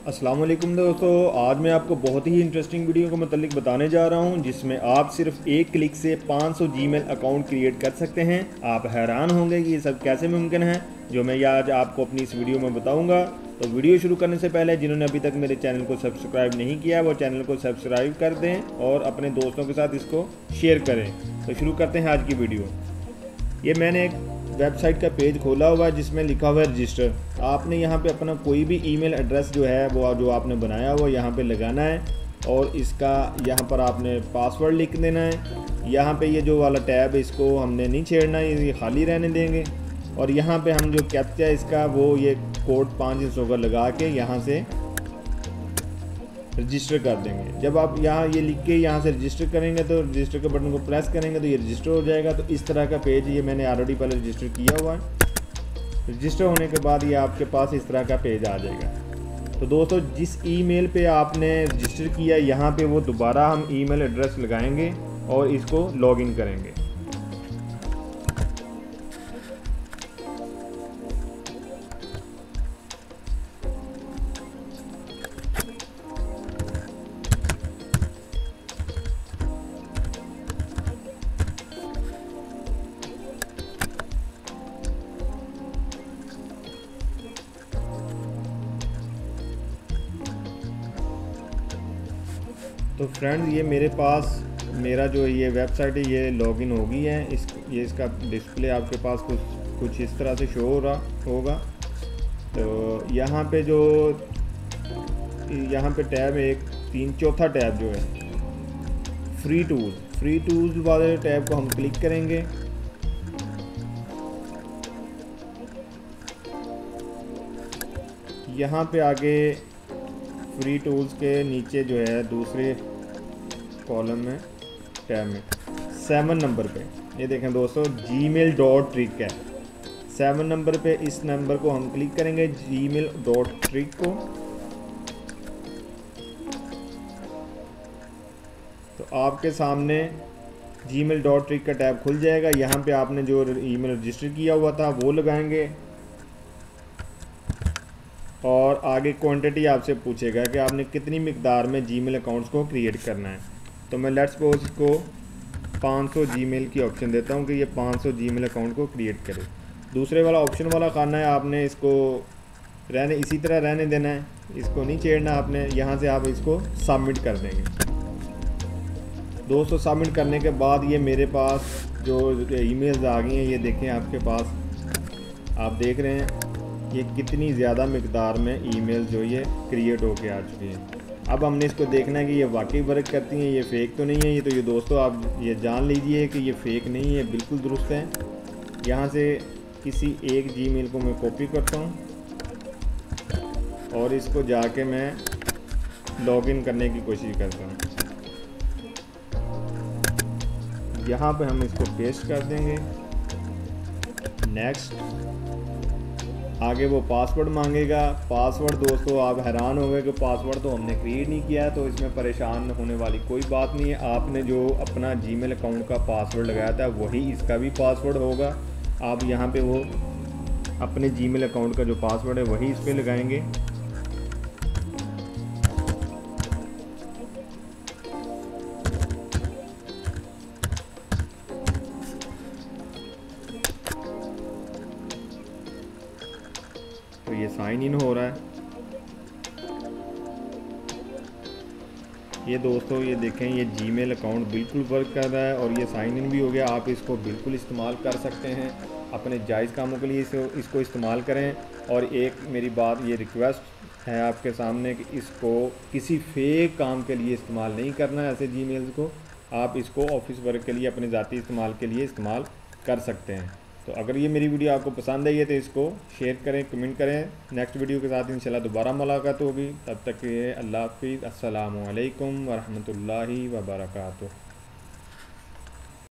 अस्सलाम वालेकुम दोस्तों, आज मैं आपको बहुत ही इंटरेस्टिंग वीडियो के मतलब बताने जा रहा हूं जिसमें आप सिर्फ एक क्लिक से 500 जीमेल अकाउंट क्रिएट कर सकते हैं। आप हैरान होंगे कि ये सब कैसे मुमकिन है, जो मैं आज आपको अपनी इस वीडियो में बताऊंगा। तो वीडियो शुरू करने से पहले जिन्होंने अभी तक मेरे चैनल को सब्सक्राइब नहीं किया वो चैनल को सब्सक्राइब कर दें और अपने दोस्तों के साथ इसको शेयर करें। तो शुरू करते हैं आज की वीडियो। ये मैंने एक वेबसाइट का पेज खोला हुआ है जिसमें लिखा हुआ है रजिस्टर। आपने यहाँ पे अपना कोई भी ईमेल एड्रेस जो है वो जो आपने बनाया हुआ यहाँ पे लगाना है और इसका यहाँ पर आपने पासवर्ड लिख देना है। यहाँ पे ये जो वाला टैब है इसको हमने नहीं छेड़ना, ये खाली रहने देंगे। और यहाँ पे हम जो कैप्चा है इसका वो ये कोड 5 इंच होगा लगा के यहाँ से रजिस्टर कर देंगे। जब आप यहाँ ये लिख के यहाँ से रजिस्टर करेंगे तो रजिस्टर के बटन को प्रेस करेंगे तो ये रजिस्टर हो जाएगा। तो इस तरह का पेज ये मैंने ऑलरेडी पहले रजिस्टर किया हुआ है। रजिस्टर होने के बाद ये आपके पास इस तरह का पेज आ जाएगा। तो दोस्तों, जिस ईमेल पे आपने रजिस्टर किया यहाँ पे वो दोबारा हम ईमेल एड्रेस लगाएंगे और इसको लॉगिन करेंगे। तो फ्रेंड्स, ये मेरे पास मेरा जो ये वेबसाइट है ये लॉगिन हो गई है। ये इसका डिस्प्ले आपके पास कुछ इस तरह से शो हो रहा होगा। तो यहाँ पे टैब है एक चौथा टैब जो है फ्री टूल्स वाले टैब को हम क्लिक करेंगे। यहाँ पे आगे फ्री टूल्स के नीचे जो है दूसरे कॉलम में टैब में 7 नंबर पे ये देखें दोस्तों, gmail.trick है। 7 नंबर पे इस नंबर को हम क्लिक करेंगे, gmail.trick को। तो आपके सामने gmail.trick का टैब खुल जाएगा। यहाँ पे आपने जो ईमेल रजिस्टर किया हुआ था वो लगाएंगे और आगे क्वांटिटी आपसे पूछेगा कि आपने कितनी मिकदार में जीमेल अकाउंट्स को क्रिएट करना है। तो मैं लेट्स सपोज इसको 500 जीमेल की ऑप्शन देता हूं कि ये 500 जीमेल अकाउंट को क्रिएट करे। दूसरे वाला ऑप्शन वाला खाना है, आपने इसको इसी तरह रहने देना है, इसको नहीं छेड़ना आपने। यहाँ से आप इसको सबमिट कर देंगे। दोस्तों, सबमिट करने के बाद ये मेरे पास जो ईमेल्स आ गई हैं ये देखें आपके पास, आप देख रहे हैं ये कितनी ज़्यादा मिकदार में ईमेल जो ये क्रिएट होके आ चुकी हैं। अब हमने इसको देखना है कि ये वाकई वर्क करती हैं, ये फ़ेक तो नहीं है। ये तो ये दोस्तों आप ये जान लीजिए कि ये फ़ेक नहीं है, बिल्कुल दुरुस्त है। यहाँ से किसी एक जीमेल को मैं कॉपी करता हूँ और इसको जाके मैं लॉगिन करने की कोशिश करता हूँ। यहाँ पे हम इसको पेस्ट कर देंगे, नेक्स्ट। आगे वो पासवर्ड मांगेगा। पासवर्ड दोस्तों आप हैरान हो गए कि पासवर्ड तो हमने क्रिएट नहीं किया है, तो इसमें परेशान होने वाली कोई बात नहीं है। आपने जो अपना जीमेल अकाउंट का पासवर्ड लगाया था वही इसका भी पासवर्ड होगा। आप यहाँ पे वो अपने जीमेल अकाउंट का जो पासवर्ड है वही इस पर लगाएंगे। तो ये साइन इन हो रहा है। ये दोस्तों ये देखें, ये जीमेल अकाउंट बिल्कुल वर्क कर रहा है और ये साइन इन भी हो गया। आप इसको बिल्कुल इस्तेमाल कर सकते हैं अपने जायज़ कामों के लिए, इसको इस्तेमाल करें। और एक मेरी बात ये रिक्वेस्ट है आपके सामने कि इसको किसी फेक काम के लिए इस्तेमाल नहीं करना है। ऐसे जीमेल्स को आप इसको ऑफिस वर्क के लिए, अपने ज़ाती इस्तेमाल के लिए इस्तेमाल कर सकते हैं। तो अगर ये मेरी वीडियो आपको पसंद आई है तो इसको शेयर करें, कमेंट करें। नेक्स्ट वीडियो के साथ इंशाल्लाह दोबारा मुलाकात होगी। तब तक के लिए अल्लाह हाफ़िज़। अस्सलामु अलैकुम व रहमतुल्लाहि व बरकातुहू।